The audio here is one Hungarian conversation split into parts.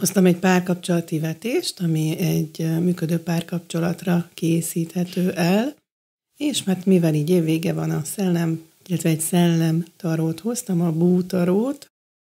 Hoztam egy párkapcsolati vetést, ami egy működő párkapcsolatra készíthető el, és mert mivel így évvége van a szellem, illetve egy szellemtarót hoztam, a bútarót.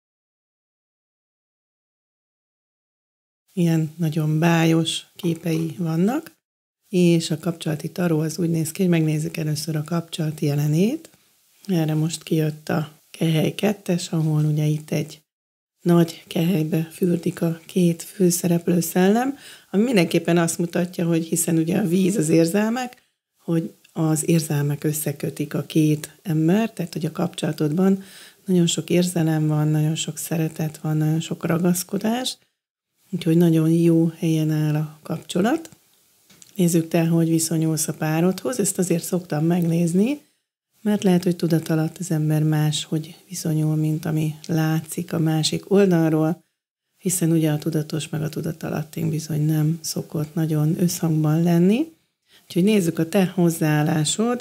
Ilyen nagyon bájos képei vannak, és a kapcsolati taró az úgy néz ki, hogy megnézzük először a kapcsolat jelenét. Erre most kijött a kehely 2-es, ahol ugye itt egy nagy kehelybe fürdik a két főszereplő szellem, ami mindenképpen azt mutatja, hogy hiszen ugye a víz az érzelmek, hogy az érzelmek összekötik a két embert, tehát hogy a kapcsolatodban nagyon sok érzelem van, nagyon sok szeretet van, nagyon sok ragaszkodás, úgyhogy nagyon jó helyen áll a kapcsolat. Nézzük te, hogy viszonyulsz a párodhoz, ezt azért szoktam megnézni, mert lehet, hogy tudatalatt az ember máshogy viszonyul, mint ami látszik a másik oldalról, hiszen ugye a tudatos meg a tudatalatting bizony nem szokott nagyon összhangban lenni. Úgyhogy nézzük a te hozzáállásod.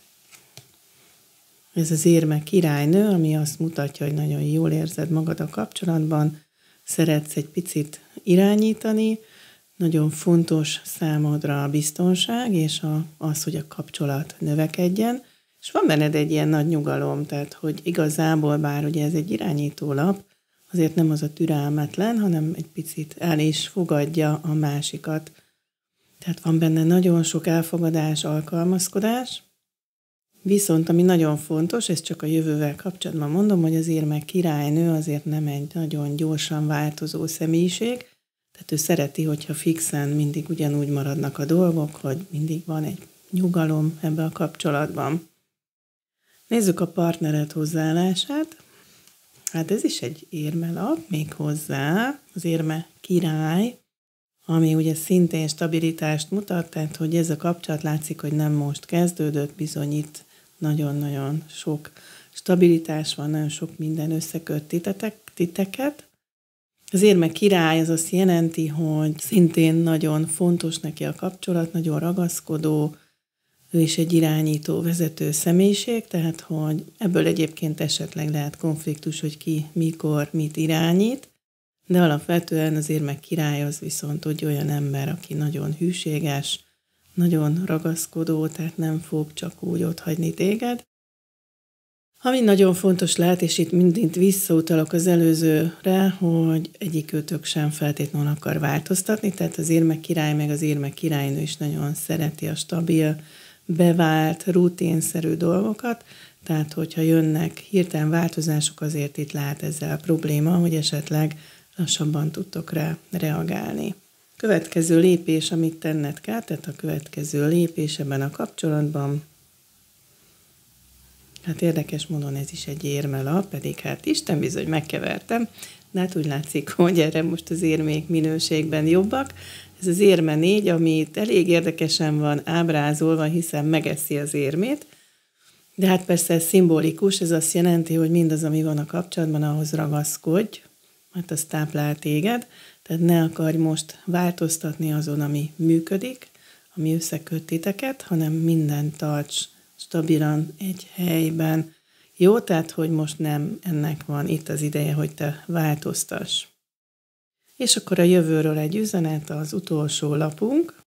Ez az érme királynő, ami azt mutatja, hogy nagyon jól érzed magad a kapcsolatban, szeretsz egy picit irányítani, nagyon fontos számodra a biztonság, és az, hogy a kapcsolat növekedjen, és van benned egy ilyen nagy nyugalom, tehát hogy igazából, bár ugye ez egy irányítólap, azért nem az a türelmetlen, hanem egy picit el is fogadja a másikat. Tehát van benne nagyon sok elfogadás, alkalmazkodás, viszont ami nagyon fontos, ezt csak a jövővel kapcsolatban mondom, hogy az érme királynő azért nem egy nagyon gyorsan változó személyiség, tehát ő szereti, hogyha fixen mindig ugyanúgy maradnak a dolgok, hogy mindig van egy nyugalom ebbe a kapcsolatban. Nézzük a partnered hozzáállását. Hát ez is egy érmelap, még hozzá, az érme király, ami ugye szintén stabilitást mutat, tehát hogy ez a kapcsolat látszik, hogy nem most kezdődött, bizony itt nagyon-nagyon sok stabilitás van, nagyon sok minden összeköt titeket. Az érme király az azt jelenti, hogy szintén nagyon fontos neki a kapcsolat, nagyon ragaszkodó, ő is egy irányító, vezető személyiség, tehát hogy ebből egyébként esetleg lehet konfliktus, hogy ki, mikor, mit irányít, de alapvetően az érme király az viszont úgy olyan ember, aki nagyon hűséges, nagyon ragaszkodó, tehát nem fog csak úgy otthagyni téged. Ami nagyon fontos lehet, és itt mindent visszautalok az előzőre, hogy egyikőtök sem feltétlenül akar változtatni, tehát az érme király meg az érme királynő is nagyon szereti a stabil, bevált, rutinszerű dolgokat, tehát hogyha jönnek hirtelen változások, azért itt lehet ezzel probléma, hogy esetleg lassabban tudtok rá reagálni. Következő lépés, amit tenned kell, tehát a következő lépés ebben a kapcsolatban, hát érdekes módon ez is egy érmelap, pedig hát Isten bizony megkevertem, de hát úgy látszik, hogy erre most az érmék minőségben jobbak. Ez az érme 4, amit elég érdekesen van ábrázolva, hiszen megeszi az érmét, de hát persze ez szimbolikus, ez azt jelenti, hogy mindaz, ami van a kapcsolatban, ahhoz ragaszkodj, mert az táplál téged, tehát ne akarj most változtatni azon, ami működik, ami összeköt titeket, hanem mindent tarts stabilan egy helyben. Jó, tehát, hogy most nem ennek van itt az ideje, hogy te változtass. És akkor a jövőről egy üzenet, az utolsó lapunk,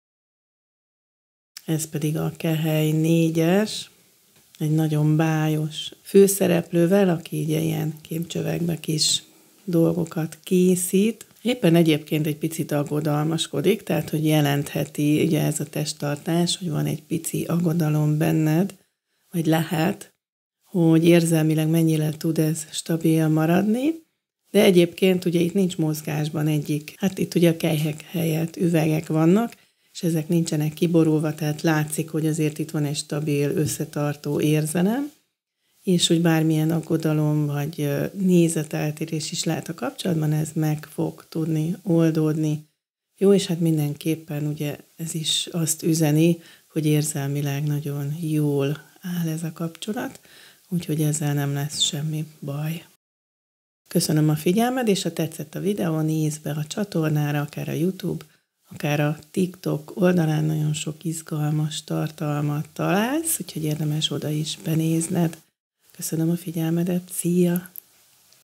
ez pedig a kehely 4-es, egy nagyon bájos főszereplővel, aki ugye ilyen kémcsövekbe kis dolgokat készít. Éppen egyébként egy picit aggodalmaskodik, tehát hogy jelentheti ugye ez a testtartás, hogy van egy pici aggodalom benned, vagy lehet, hogy érzelmileg mennyire tud ez stabil maradni, de egyébként ugye itt nincs mozgásban egyik. Hát itt ugye a kelyhek helyett üvegek vannak, és ezek nincsenek kiborulva, tehát látszik, hogy azért itt van egy stabil, összetartó érzelem, és hogy bármilyen aggodalom vagy nézeteltérés is lehet a kapcsolatban, ez meg fog tudni oldódni. Jó, és hát mindenképpen ugye ez is azt üzeni, hogy érzelmileg nagyon jól áll ez a kapcsolat, úgyhogy ezzel nem lesz semmi baj. Köszönöm a figyelmed, és ha tetszett a videó, nézd be a csatornára, akár a YouTube, akár a TikTok oldalán nagyon sok izgalmas tartalmat találsz, úgyhogy érdemes oda is benézned. Köszönöm a figyelmedet, szia!